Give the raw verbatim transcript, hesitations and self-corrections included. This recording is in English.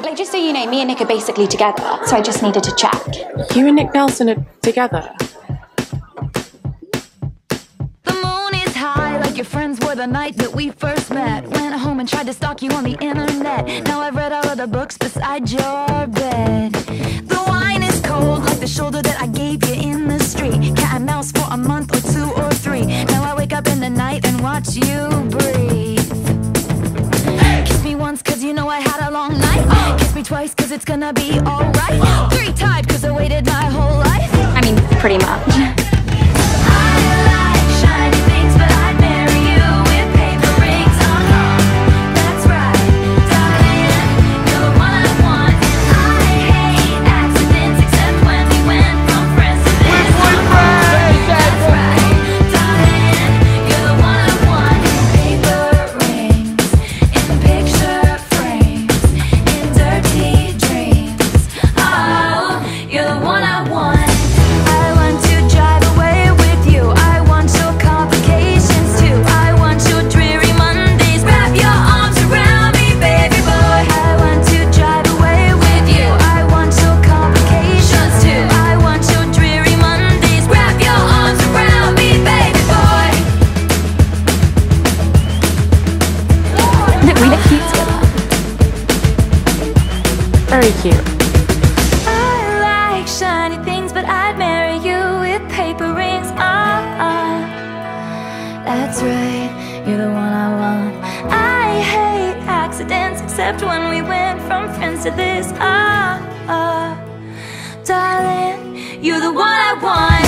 Like, just so you know, me and Nick are basically together, so I just needed to check. You and Nick Nelson are together? The moon is high, like your friends were the night that we first met. Went home and tried to stalk you on the internet. Now I've read all of the books beside your bed. The wine is cold, like the shoulder that I gave you in the street. Cat and mouse for a month or two or three. Now I wake up in the night and watch you breathe. Kiss me once cause you know I had a long night. Kiss me twice cause it's gonna be alright. Three times cause I waited my whole life. I mean, pretty much. We look cute together. Very cute. I like shiny things, but I'd marry you with paper rings. Ah, ah, that's right, you're the one I want. I hate accidents, except when we went from friends to this. Ah, ah, darling, you're the one I want.